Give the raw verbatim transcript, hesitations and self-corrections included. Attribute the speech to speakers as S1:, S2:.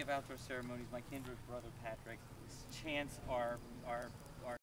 S1: of outdoor ceremonies, my kindred brother Patrick chants our our